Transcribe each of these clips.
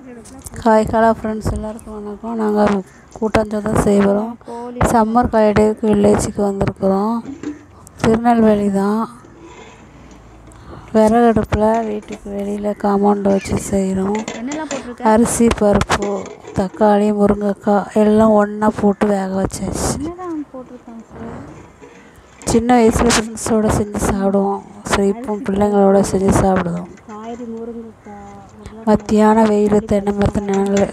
Hi hello friends, எல்லாருக்கும் வணக்கம். நாங்கள் கூட்டாஞ்சோறு செய்கிறோம். சம்மர் ஹாலிடேக்கு வில்லேஜுக்கு வந்திருக்கிறோம். திருநெல்வேலி தான். விறகு அடுப்பில் வீட்டுக்கு வெளியில் காம்பவுண்ட் வச்சு செய்கிறோம். அரிசி, பருப்பு, தக்காளி, முருங்கைக்காய் எல்லாம் ஒன்றா போட்டு வேக வச்சாச்சு. சின்ன வயசில் ஃப்ரெண்ட்ஸோடு செஞ்சு சாப்பிடுவோம். சரி, இப்போ பிள்ளைங்களோட செஞ்சு சாப்பிடுவோம். மத்தியான வெயில், தென்னை மரத்து நிழல்.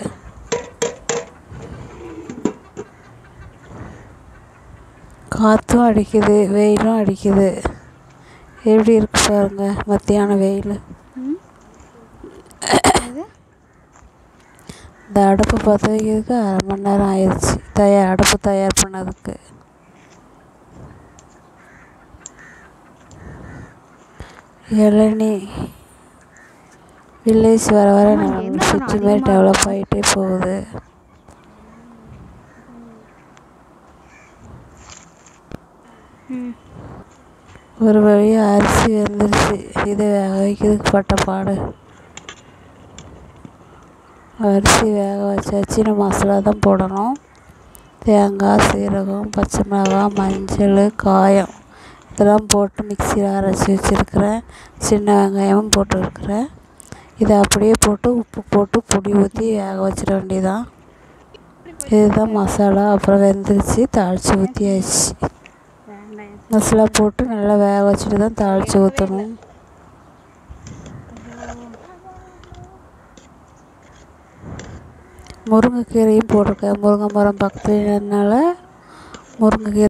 காற்றும் அடிக்குது, வெயிலும் அடிக்குது. எப்படி இருக்கு பாருங்க மத்தியான வெயில். இந்த அடுப்பு பற்ற வைக்கிறதுக்கு 1/2 மணி நேரம் ஆயிடுச்சு. அடுப்பு தயார் பண்ணதுக்கு. இளநீ வில்லேஜ் வர வர நம்ம சிட்டி மாதிரி டெவலப் ஆகிட்டே போகுது. ஒரு வழியாக அரிசி வந்துருச்சு. இதை வேக வைக்கிறதுக்கு பட்ட பாடு. அரிசி வேக வச்சாச்சு. நம்ம மசாலா தான் போடணும். தேங்காய், சீரகம், பச்சை மிளகாய், மஞ்சள், காயம் இதெல்லாம் போட்டு மிக்சியில் அரைச்சி வச்சுருக்கிறேன். சின்ன வெங்காயமும் போட்டுருக்கிறேன். இதை அப்படியே போட்டு உப்பு போட்டு பொடி ஊற்றி வேக வச்சிட வேண்டியதான். இதுதான் மசாலா. அப்புறம் வெந்துருச்சு, தாளித்து ஊற்றியாச்சு. மசாலா போட்டு நல்லா வேக வச்சுட்டு தான் தாளித்து ஊற்றணும். முருங்கைக்கீரையும் போட்டிருக்கேன். முருங்கை மரம் பக்கத்துலனால முருங்கைக்கீரை